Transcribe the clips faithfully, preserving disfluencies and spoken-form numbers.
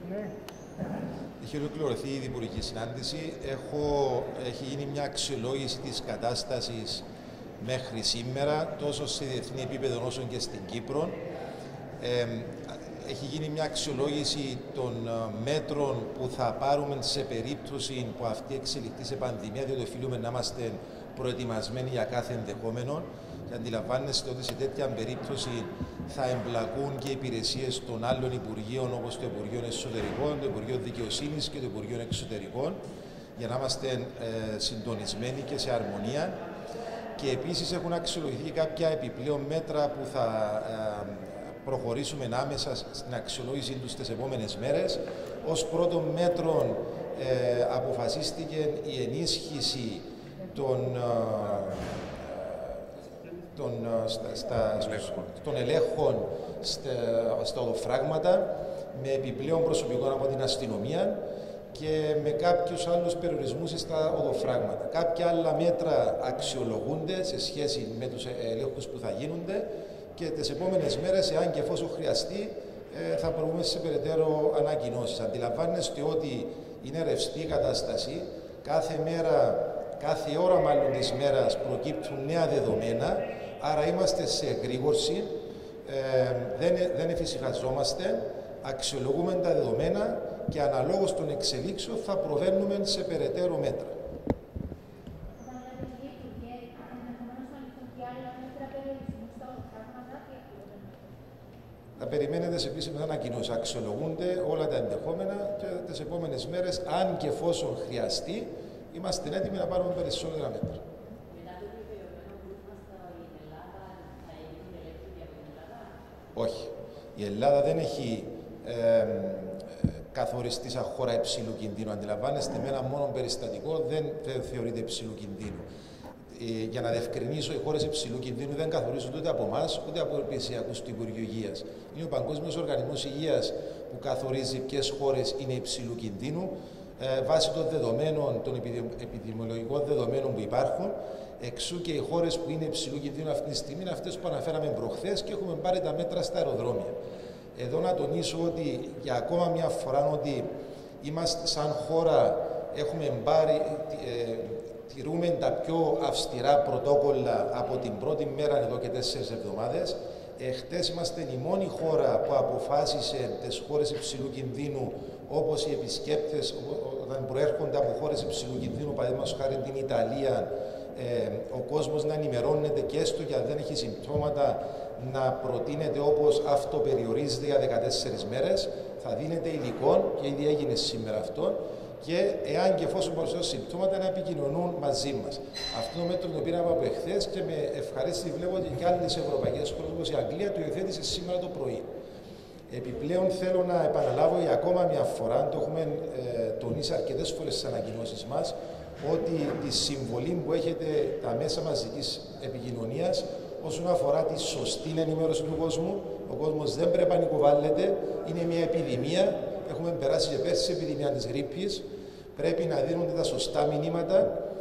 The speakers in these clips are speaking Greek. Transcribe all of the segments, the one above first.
Ναι. Έχει ολοκληρωθεί η διπουργική συνάντηση. Έχω, έχει γίνει μια αξιολόγηση της κατάστασης μέχρι σήμερα, τόσο σε διεθνή επίπεδο όσο και στην Κύπρο. Ε, έχει γίνει μια αξιολόγηση των μέτρων που θα πάρουμε σε περίπτωση που αυτή εξελιχθεί σε πανδημία, διότι οφείλουμε να είμαστε προετοιμασμένοι για κάθε ενδεχόμενο. Και αντιλαμβάνεστε ότι σε τέτοια περίπτωση θα εμπλακούν και οι υπηρεσίες των άλλων Υπουργείων, όπως το Υπουργείο Εσωτερικών, το Υπουργείο Δικαιοσύνης και το Υπουργείο Εξωτερικών, για να είμαστε ε, συντονισμένοι και σε αρμονία. Και επίσης έχουν αξιολογηθεί κάποια επιπλέον μέτρα που θα ε, προχωρήσουμε άμεσα στην αξιολόγησή τους τις επόμενες μέρες. Ως πρώτο μέτρο ε, αποφασίστηκε η ενίσχυση των ε, των, στα, στα, των ελέγχων στα, στα οδοφράγματα, με επιπλέον προσωπικό από την αστυνομία και με κάποιους άλλους περιορισμούς στα οδοφράγματα. Κάποια άλλα μέτρα αξιολογούνται σε σχέση με τους ελέγχους που θα γίνονται και τις επόμενες μέρες, εάν και εφόσον χρειαστεί, θα προβούμε σε περαιτέρω ανακοινώσεις. Αντιλαμβάνεστε ότι είναι ρευστή η κατάσταση. Κάθε μέρα, κάθε ώρα μάλλον της μέρας προκύπτουν νέα δεδομένα. Άρα είμαστε σε εγρήγορση, ε, δεν, δεν εφησυχαζόμαστε, αξιολογούμε τα δεδομένα και αναλόγως των εξελίξεων θα προβαίνουμε σε περαιτέρω μέτρα. Θα περιμένετε σε επίσημες ανακοινώσεις. Αξιολογούνται όλα τα ενδεχόμενα και τις επόμενες μέρες, αν και εφόσον χρειαστεί, είμαστε έτοιμοι να πάρουμε περισσότερα μέτρα. Όχι. Η Ελλάδα δεν έχει ε, καθοριστεί σαν χώρα υψηλού κινδύνου. Αντιλαμβάνεστε, με ένα μόνο περιστατικό δεν, δεν θεωρείται υψηλού κινδύνου. Ε, για να διευκρινίσω, οι χώρες υψηλού κινδύνου δεν καθορίζονται ούτε από εμάς ούτε από υπηρεσιακούς του Υπουργείου Υγείας. Είναι ο Παγκόσμιος Οργανισμός Υγείας που καθορίζει ποιες χώρες είναι υψηλού κινδύνου ε, βάσει των δεδομένων, των επιδημιολογικών δεδομένων που υπάρχουν. Εξού και οι χώρες που είναι υψηλού κινδύνου αυτή τη στιγμή είναι αυτές που αναφέραμε προχθές και έχουμε πάρει τα μέτρα στα αεροδρόμια. Εδώ να τονίσω ότι για ακόμα μια φορά ότι είμαστε σαν χώρα, έχουμε πάρει, ε, τηρούμε τα πιο αυστηρά πρωτόκολλα από την πρώτη μέρα εδώ και τέσσερις εβδομάδες. Εχθές είμαστε η μόνη χώρα που αποφάσισε τις χώρες υψηλού κινδύνου, όπως οι επισκέπτες όταν προέρχονται από χώρες υψηλού κινδύνου, παραδείγματος χάρη την Ιταλία, Ε, ο κόσμος να ενημερώνεται και έστω και αν δεν έχει συμπτώματα να προτείνεται όπως αυτοπεριορίζεται για δεκατέσσερις μέρες, θα δίνεται υλικό και ήδη έγινε σήμερα αυτό και εάν και εφόσον παρουσιάζουν συμπτώματα να επικοινωνούν μαζί μας. Αυτό το μέτρο το πήραμε από εχθές και με ευχαρίστηση βλέπω ότι και άλλες ευρωπαϊκές χώρες όπως η Αγγλία το υιοθέτησε σήμερα το πρωί. Επιπλέον θέλω να επαναλάβω για ακόμα μια φορά, το έχουμε ε, τονίσει αρκετές φορές στις ανακοινώσεις μας, ότι τη συμβολή που έχετε τα μέσα μαζικής επικοινωνίας όσον αφορά τη σωστή ενημέρωση του κόσμου. Ο κόσμος δεν πρέπει να πανικοβάλλεται, είναι μια επιδημία, έχουμε περάσει και πέρσι επιδημία της γρίπης, πρέπει να δίνονται τα σωστά μηνύματα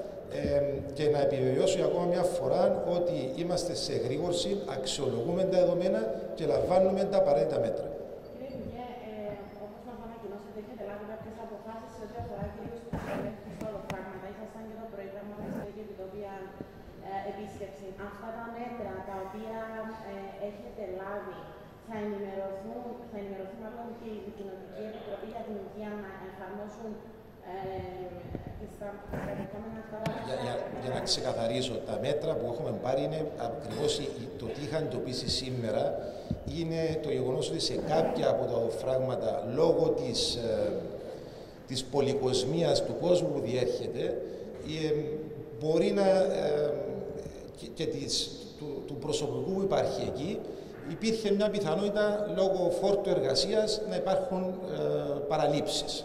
ε, και να επιβεβαιώσω ακόμα μια φορά ότι είμαστε σε εγρήγορση, αξιολογούμε τα δεδομένα και λαμβάνουμε τα απαραίτητα μέτρα. Κύριε Υπουργέ, ε, όπως μας ανακοινώσετε, έχετε λάβει κάποιες αποφάσεις σε ό,τι αφορά κυρίως τους ελέγχους στα οδοφράγματα. Ήσασταν και το πρωί πραγματιστείτε για την τοπία ε, επίσκεψη. Αυτά τα μέτρα τα οποία ε, έχετε λάβει θα ενημερωθούν, θα ενημερωθούν μάλλον και η Κοινωνική Επιτροπή για την Υγεία να εφαρμόσουν ε, στα επόμενα αυτά. Για, για, για να ξεκαθαρίσω, τα μέτρα που έχουμε πάρει είναι ακριβώς το τι είχαν εντοπίσει σήμερα. Είναι το γεγονός ότι σε κάποια από τα οδοφράγματα, λόγω της, ε, της πολυκοσμίας του κόσμου που διέρχεται, ε, μπορεί να, ε, και, και της, του, του προσωπικού που υπάρχει εκεί, υπήρχε μια πιθανότητα λόγω φόρτου εργασίας να υπάρχουν ε, παραλήψεις.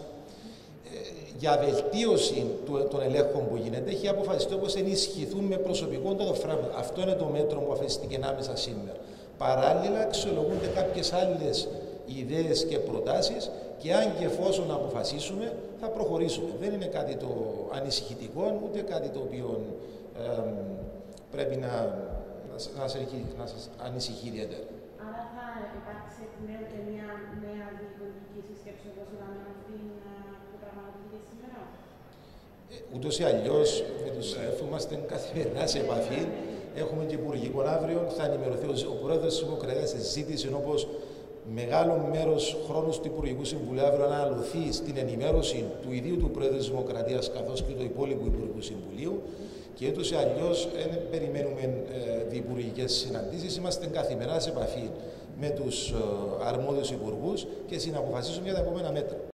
Για βελτίωση των ελέγχων που γίνεται, έχει αποφασιστεί όπως ενισχυθούν με προσωπικό το οδοφράγμα. Αυτό είναι το μέτρο που αφαιστήκε άμεσα σήμερα. Παράλληλα, αξιολογούνται κάποιες άλλες ιδέες και προτάσεις και αν και εφόσον αποφασίσουμε, θα προχωρήσουμε. Δεν είναι κάτι το ανησυχητικό, ούτε κάτι το οποίο ε, πρέπει να, να, να, σας, να σας ανησυχεί ιδιαίτερα. Άρα θα υπάρξει εκ νέου και μια νέα διοικητική συσκέψη όπως είδαμε αυτή που πραγματοποιείται σήμερα. Ούτως ή αλλιώς με τους συναδέλφους είμαστε καθημερινά σε επαφή. Έχουμε και υπουργικό αύριο. Θα ενημερωθεί ο πρόεδρος της Δημοκρατίας. Ζήτησε όπως μεγάλο μέρος χρόνου του Υπουργικού Συμβουλίου αύριο να αναλωθεί στην ενημέρωση του ιδίου του Πρόεδρου της Δημοκρατίας καθώς και του υπόλοιπου Υπουργικού Συμβουλίου. Και ούτως ή αλλιώς δεν περιμένουμε ε, διυπουργικές συναντήσεις. Είμαστε καθημερινά σε επαφή με τους ε, αρμόδιους υπουργούς και συναποφασίσουμε για τα επόμενα μέτρα.